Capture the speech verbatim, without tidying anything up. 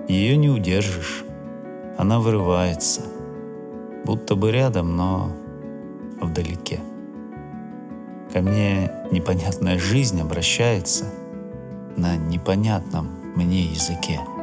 Ее не удержишь. Она вырывается, будто бы рядом, но вдалеке. Ко мне непонятная жизнь обращается на непонятном мне языке.